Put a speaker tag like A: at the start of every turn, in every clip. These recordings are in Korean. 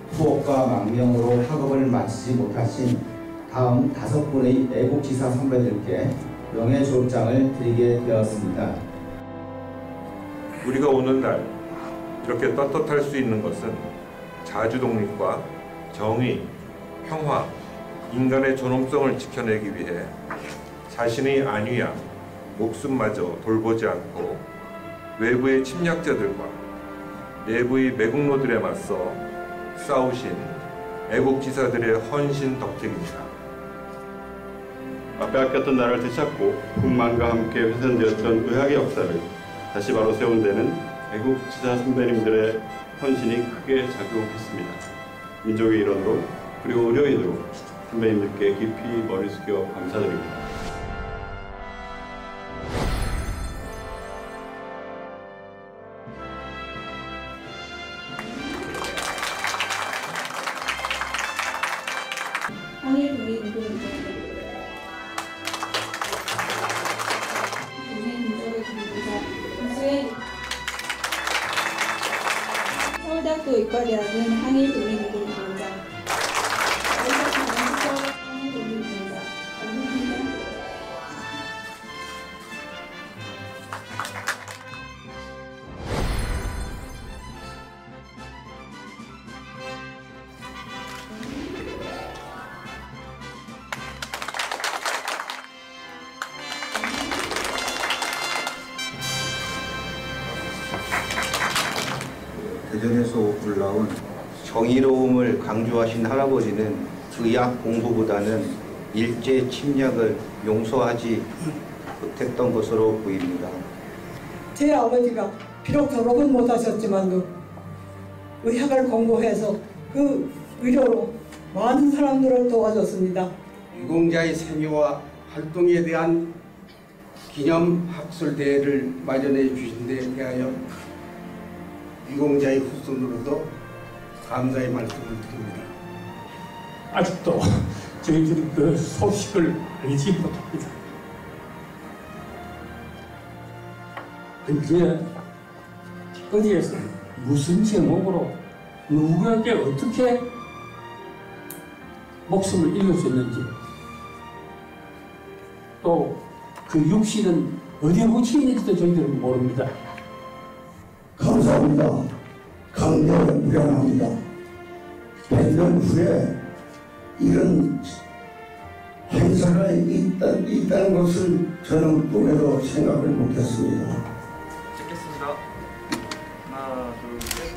A: 투옥과 망명으로 학업을 마치지 못하신 다음 5분의 애국지사 선배들께 명예 졸업장을 드리게 되었습니다.
B: 우리가 오늘날 이렇게 떳떳할 수 있는 것은 자주독립과 정의, 평화, 인간의 존엄성을 지켜내기 위해 자신의 안위와 목숨마저 돌보지 않고 외부의 침략자들과 내부의 매국노들에 맞서 싸우신 애국지사들의 헌신 덕택입니다.
C: 빼앗겼던 나라를 되찾고 군만과 함께 훼손되었던 의학의 역사를 다시 바로 세운 데는 애국지사 선배님들의 헌신이 크게 작용했습니다. 민족의 일원으로 그리고 의료인으로 선배님들께 깊이 머리 숙여 감사드립니다.
D: 항일 독립운동입니다. 인생 민족을 기리고자 군수의 서울대학교 의과대학은 항일 독립운동입니다. 항일 독립운동입니다. 감사합니다.
A: 대전에서 올라온 정의로움을 강조하신 할아버지는 의학 공부보다는 일제 침략을 용서하지 못했던 것으로 보입니다.
E: 제 아버지가 비록 졸업은 못하셨지만 의학을 공부해서 그 의료로 많은 사람들을 도와줬습니다.
F: 유공자의 생애와 활동에 대한 기념학술대회를 마련해 주신 데 대하여 유공자의 후손으로도 감사의 말씀을 드립니다.
G: 아직도 저희들이 그 소식을 알지 못합니다. 이제 어디에서 무슨 제목으로 누구에게 어떻게 목숨을 잃을 수 있는지, 또 그 육신은 어디에 묻혀 있는지도 저희들은 모릅니다.
H: 감사합니다. 강렬히 무량합니다. 100년 후에 이런 행사가 있다는 것을 저는 꿈에도 생각을 못했습니다.
I: 찍겠습니다. 하나, 둘, 셋.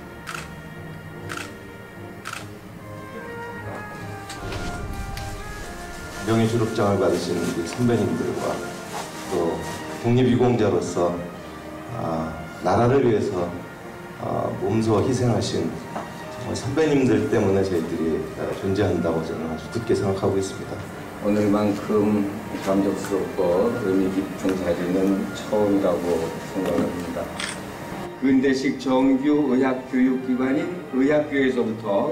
J: 명예 졸업장을 받으신 우리 선배님들과 또 독립유공자로서 나라를 위해서 몸소 희생하신 선배님들 때문에 저희들이 존재한다고 저는 아주 깊게 생각하고 있습니다.
A: 오늘만큼 감격스럽고 의미 깊은 자리는 처음이라고 생각합니다. 근대식 정규 의학교육기관인 의학교에서부터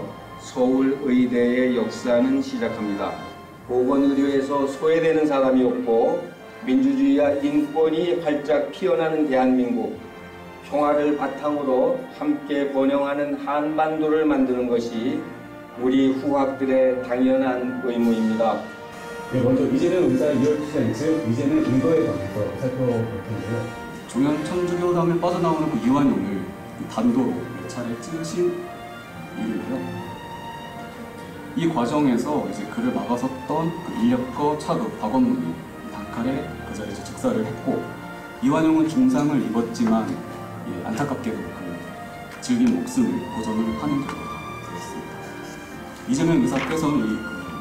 A: 서울의대의 역사는 시작합니다. 보건의료에서 소외되는 사람이 없고 민주주의와 인권이 활짝 피어나는 대한민국, 평화를 바탕으로 함께 번영하는 한반도를 만드는 것이 우리 후학들의 당연한 의무입니다.
K: 네, 먼저 이제는 의사 이열치자 즉 이제는 의거에 관해서 살펴볼 텐데요.
L: 종현 천주교당을 빠져나오는 그 이완용을 단도로 몇 차례 찍으신 일이고요. 이 과정에서 이제 그를 막아섰던 그 인력거 차급 박원문이 단칼에 그 자리에서 즉사를 했고, 이완용은 중상을 입었지만 안타깝게도 그 질긴 목숨을 보전을 하는 결과가 되었습니다. 이재명 의사께서는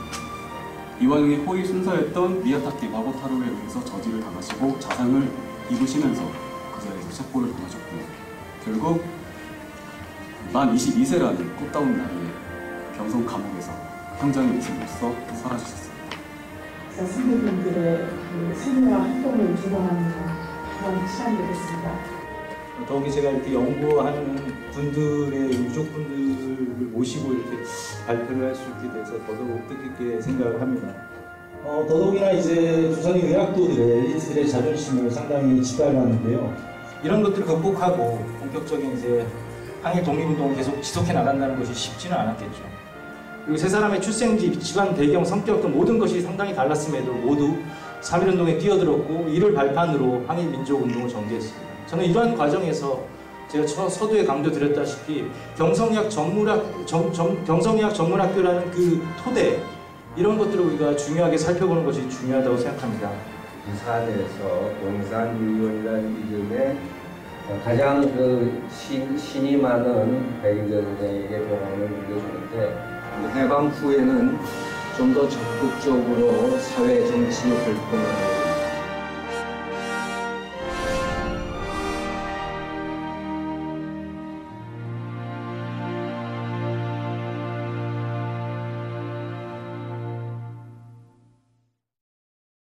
L: 이완용이 호의 순사였던 미야타케 마고타로에 의해서 저지를 당하시고 자상을 입으시면서 그 자리에서 첩보를 당하셨고요. 결국 만 22세라는 꽃다운 나이에 병성 감옥에서 형장의 인생으로서 사라지셨습니다.
E: 선배님들의 그 생애와 활동을 주관하는 그런 시간이 되겠습니다.
M: 더욱이 제가 이렇게 연구하는 분들의 유족분들을 모시고 이렇게 발표를 할 수 있게 돼서 더더욱 뜻깊게 생각을 합니다. 더더욱이나 이제 조선의 의학도들의 엘리트들의 자존심을 상당히 지배하는데요. 이런 것들을 극복하고 본격적인 이제 항일 독립운동을 계속 지속해 나간다는 것이 쉽지는 않았겠죠. 그리고 세 사람의 출생지, 집안 배경, 성격 등 모든 것이 상당히 달랐음에도 모두 3.1운동에 뛰어들었고 이를 발판으로 항일 민족운동을 전개했습니다. 저는 이러한 과정에서 제가 서두에 강조드렸다시피 경성의학 전문학교라는 그 토대, 이런 것들을 우리가 중요하게 살펴보는 것이 중요하다고 생각합니다.
A: 부산에서 용산유연이라는 이름에 가장 신이 많은 백인재 선생에게 병원을 물려주는데, 해방 후에는 좀 더 적극적으로 사회 정치 활동을